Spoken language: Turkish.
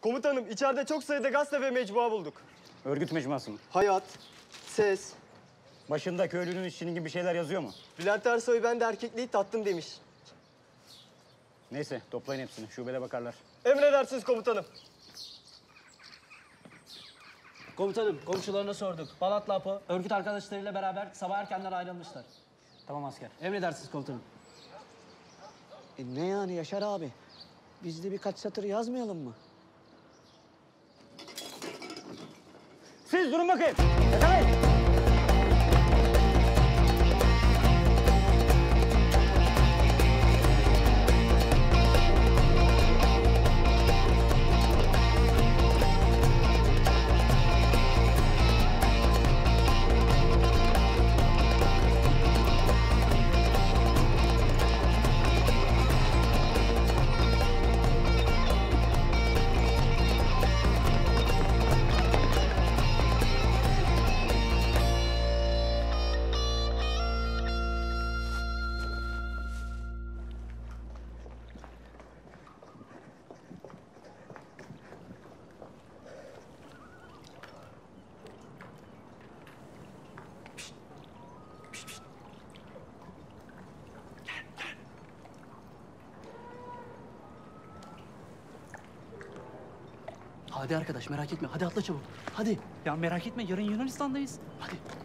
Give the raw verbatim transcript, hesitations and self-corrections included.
Komutanım, içeride çok sayıda gazete ve mecmua bulduk. Örgüt mecmuası mı? Hayat, Ses. Başında köylünün işçinin gibi bir şeyler yazıyor mu? Bülent Ersoy ben de erkekliği tattım demiş. Neyse, toplayın hepsini. Şubede bakarlar. Emredersiniz komutanım. Komutanım, komşularına sorduk. Balat'la Apo, örgüt arkadaşlarıyla beraber sabah erkenden ayrılmışlar. Tamam asker. Emredersiniz komutanım. E ne yani Yaşar abi? Biz de birkaç satır yazmayalım mı? Siz durun bakayım. Yakalayın. Hadi arkadaş, merak etme. Hadi atla çabuk. Hadi. Ya merak etme, yarın Yunanistan'dayız. Hadi.